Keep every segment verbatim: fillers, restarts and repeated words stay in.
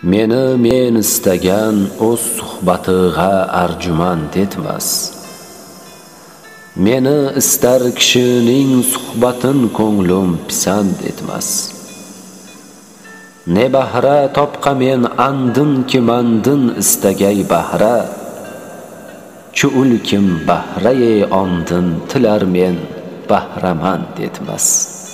Meni men istagan o'z suhbatiga arjumand etmas. Meni istar kishining suhbatin ko'nglim pisand etmas. Ne bahra topqa men andin ki mandin istagay bahra. Chu ulkim bahraye ondin tilar men bahramand etmas.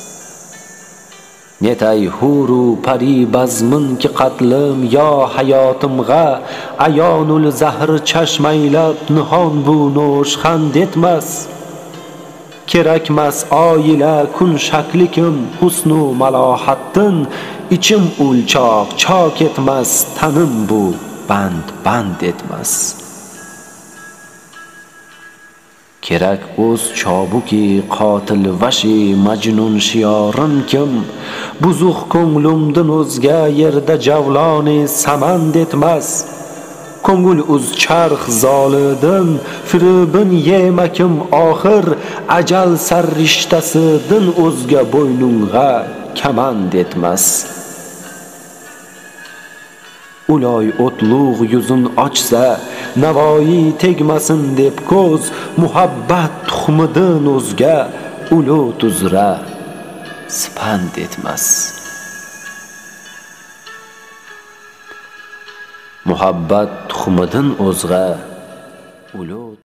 Netay huru pari bazmin ki qatlim yo hayotimga ayonul zahr chashmaylab nihon bu noshxand etmas. Kerakmas oila kun shaklikim husnu malohattin ichim ulchoq chok etmas tanim bu band band etmas. Kerak o'z chobuki qotil vashi majnun shiyorim kim buzuq ko'nglimdan o'zga yerda javloni samand etmas. Ko'ngil uz charx zolidan firibin yemakim oxir ajal sarrishtasidan o'zga bo'ynunga kamand etmas. Uloy o'tluq yuzun ochsa navoyi tegmasin deb ko'z muhabbat tuxmidan o'zga ulut uzra sipand etmas. Muhabbat tuxmidan o'zga ulut